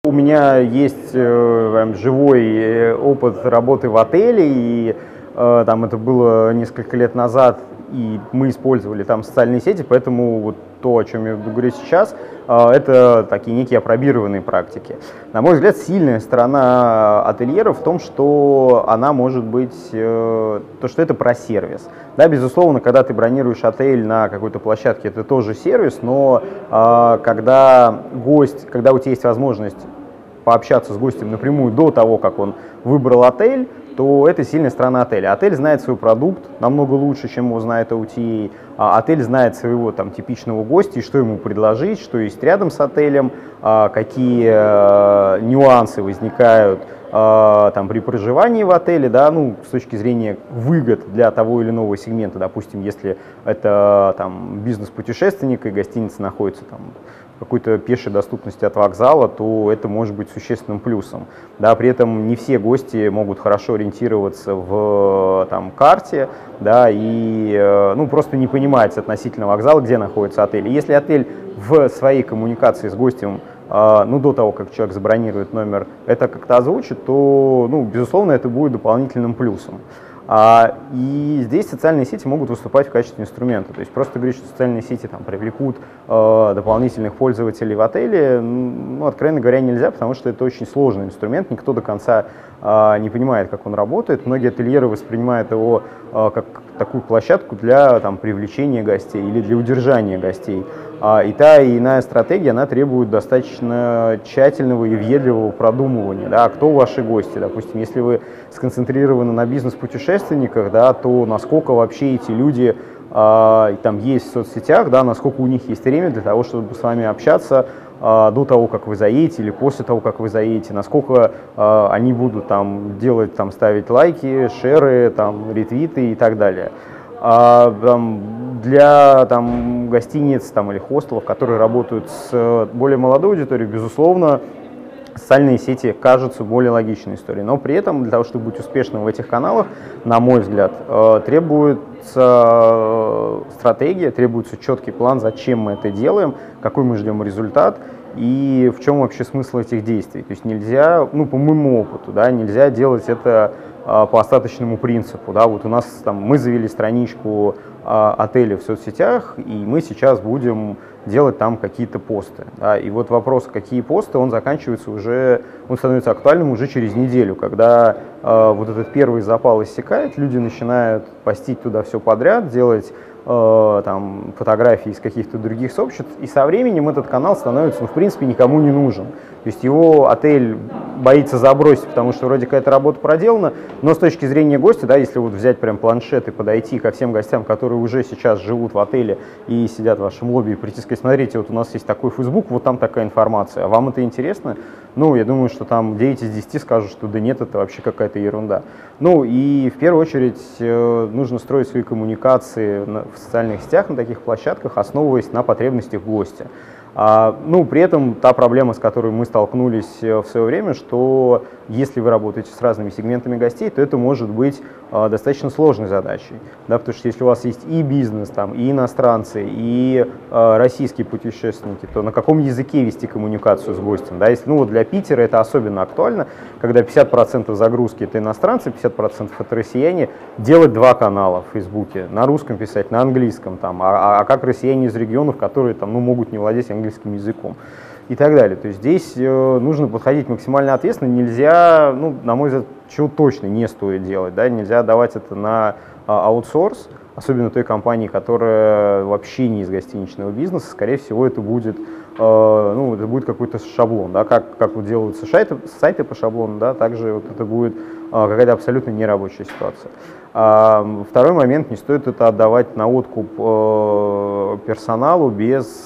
у меня есть живой опыт работы в отеле, и там это было несколько лет назад, и мы использовали там социальные сети, поэтому вот то, о чем я буду говорить сейчас, это такие некие апробированные практики. На мой взгляд, сильная сторона ательера в том, что она может быть, то, что это про сервис. Да, безусловно, когда ты бронируешь отель на какой-то площадке, это тоже сервис, но когда у тебя есть возможность пообщаться с гостем напрямую до того, как он выбрал отель, то это сильная сторона отеля. Отель знает свой продукт намного лучше, чем его знает OTA. Отель знает своего там типичного гостя, и что ему предложить, что есть рядом с отелем, какие нюансы возникают там, при проживании в отеле, да, ну, с точки зрения выгод для того или иного сегмента. Допустим, если это там, бизнес-путешественник и гостиница находится там, какой-то пешей доступности от вокзала, то это может быть существенным плюсом. Да, при этом не все гости могут хорошо ориентироваться в там, карте, да, и ну, просто не понимать относительно вокзала, где находится отель. И если отель в своей коммуникации с гостем, ну, до того, как человек забронирует номер, это как-то озвучит, то, ну, безусловно, это будет дополнительным плюсом. И здесь социальные сети могут выступать в качестве инструмента. То есть просто говорить, что социальные сети там, привлекут дополнительных пользователей в отеле, ну, откровенно говоря, нельзя, потому что это очень сложный инструмент, никто до конца не понимает, как он работает. Многие ательеры воспринимают его как такую площадку для там, привлечения гостей или для удержания гостей. И та и иная стратегия, она требует достаточно тщательного и въедливого продумывания. Да, кто ваши гости? Допустим, если вы сконцентрированы на бизнес-путешественниках, да, то насколько вообще эти люди там есть в соцсетях, да, насколько у них есть время для того, чтобы с вами общаться до того, как вы заедете, или после того, как вы заедете, насколько они будут там делать, там, ставить лайки, шеры, там, ретвиты и так далее. Для там, гостиниц там, или хостелов, которые работают с более молодой аудиторией, безусловно, социальные сети кажутся более логичной историей. Но при этом для того, чтобы быть успешным в этих каналах, на мой взгляд, требуется стратегия, требуется четкий план, зачем мы это делаем, какой мы ждем результат и в чем вообще смысл этих действий. То есть нельзя, ну, по моему опыту, да, нельзя делать это по остаточному принципу. Да, вот у нас там, мы завели страничку отеля в соцсетях, и мы сейчас будем делать там какие-то посты. Да, и вот вопрос, какие посты, он заканчивается уже, он становится актуальным уже через неделю, когда вот этот первый запал иссякает, люди начинают постить туда все подряд, делать там, фотографии из каких-то других сообществ, и со временем этот канал становится, ну, в принципе, никому не нужен. То есть его отель боится забросить, потому что вроде какая-то работа проделана, но с точки зрения гостя, да, если вот взять прям планшет и подойти ко всем гостям, которые уже сейчас живут в отеле и сидят в вашем лобби, и прийти сказать: смотрите, вот у нас есть такой Facebook, вот там такая информация, а вам это интересно? Ну, я думаю, что там 9 из 10 скажут, что да нет, это вообще какая-то ерунда. Ну, и в первую очередь нужно строить свои коммуникации в социальных сетях, на таких площадках, основываясь на потребностях гостя. Ну, при этом та проблема, с которой мы столкнулись в свое время, что если вы работаете с разными сегментами гостей, то это может быть достаточно сложной задачей. Да, потому что если у вас есть и бизнес, там, и иностранцы, и российские путешественники, то на каком языке вести коммуникацию с гостем? Да, если, ну, вот для Питера это особенно актуально, когда 50% загрузки это иностранцы, 50% это россияне, делать два канала в Фейсбуке, на русском писать, на английском, там, а как россияне из регионов, которые там, ну, могут не владеть английским языком и так далее. То есть здесь нужно подходить максимально ответственно, нельзя, ну, на мой взгляд, чего точно не стоит делать, да, нельзя давать это на аутсорс, особенно той компании, которая вообще не из гостиничного бизнеса, скорее всего, это будет, ну, это будет какой-то шаблон, да, как вот делаются сайты по шаблону, да, также вот это будет какая-то абсолютно нерабочая ситуация. Второй момент, не стоит это отдавать на откуп персоналу без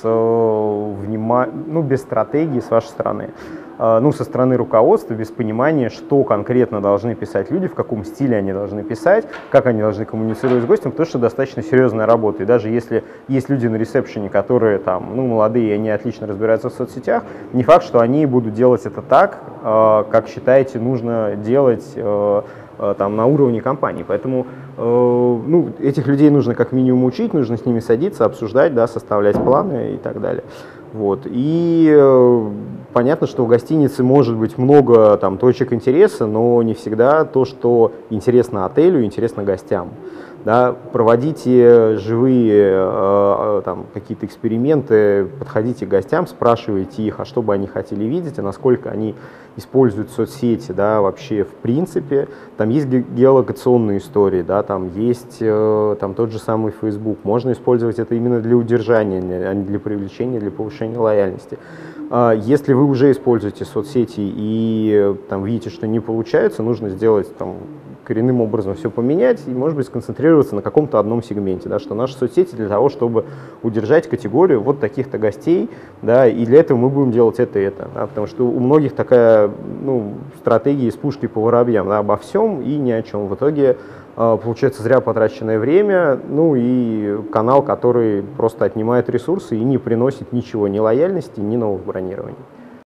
без стратегии с вашей стороны. Ну, со стороны руководства, без понимания, что конкретно должны писать люди, в каком стиле они должны писать, как они должны коммуницировать с гостем, потому что достаточно серьезная работа. И даже если есть люди на ресепшене, которые там, ну, молодые, и они отлично разбираются в соцсетях, не факт, что они будут делать это так, как считаете нужно делать там, на уровне компании. Поэтому ну, этих людей нужно как минимум учить, нужно с ними садиться, обсуждать, да, составлять планы и так далее. Вот. И понятно, что в гостинице может быть много там точек интереса, но не всегда то, что интересно отелю, интересно гостям. Да, проводите живые там, какие-то эксперименты, подходите к гостям, спрашивайте их, а что бы они хотели видеть, а насколько они используют соцсети, да, вообще в принципе. Там есть геолокационные истории, да, там есть там тот же самый Facebook. Можно использовать это именно для удержания, а не для привлечения, для повышения лояльности. Если вы уже используете соцсети и там, видите, что не получается, нужно сделать там, коренным образом все поменять и, может быть, сконцентрироваться на каком-то одном сегменте, да, что наши соцсети для того, чтобы удержать категорию вот таких-то гостей, да, и для этого мы будем делать это и это, да, потому что у многих такая стратегия из пушки по воробьям, да, обо всем и ни о чем. В итоге получается зря потраченное время, ну и канал, который просто отнимает ресурсы и не приносит ничего, ни лояльности, ни новых бронирований.